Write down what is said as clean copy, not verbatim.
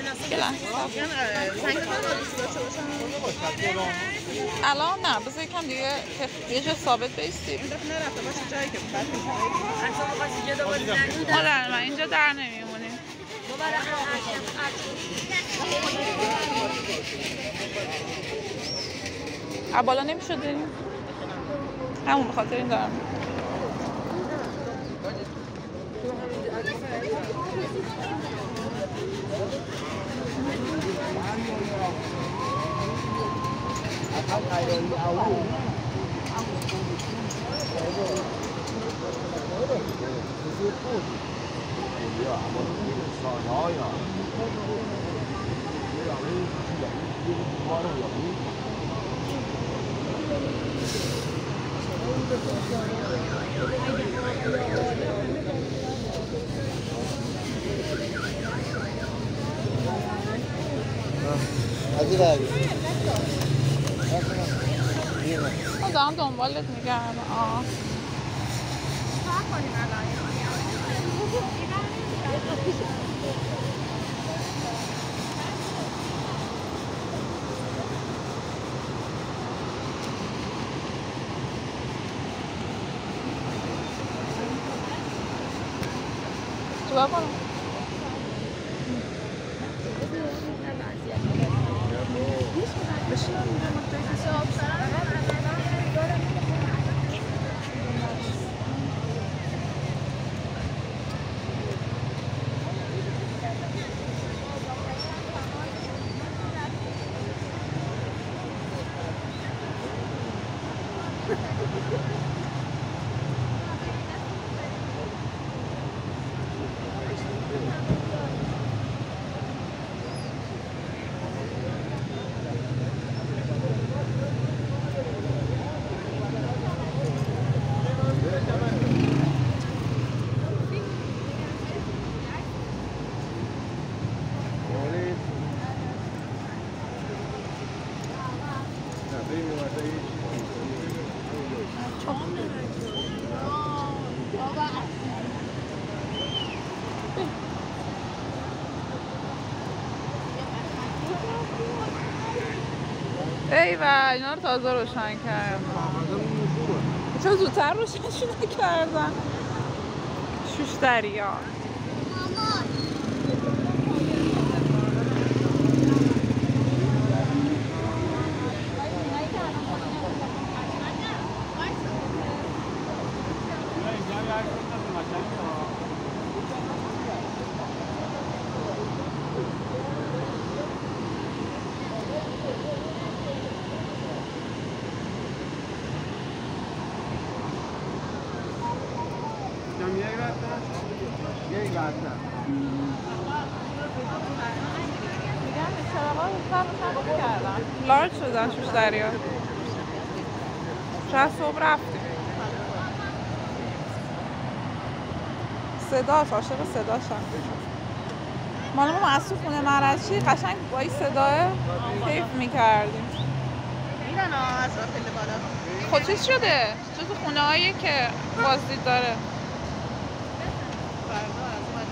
الان نه بذار یکم دیگه یه جا ثابت بیستیم. مادر من اینجا در نمیمونیم. بالا نمیشد بریم؟ همون به خاطر این دارم. دارم دنبالت میگردم. چیکار کنم؟ ایوه اینا رو تازه روشن کردن. چون زودتر روشنشون نکردن. شوشتریان لارج شدن شوشتریا. شاید صبح رفتیم. صداش عاشق صداشم. مال ما معصوف خونه مرچی قشنگ با این صداه کیف میکردیم. میرن از خیلی بالا. خود چیز شده؟ جز خونه هایی که بازدید داره. فردا از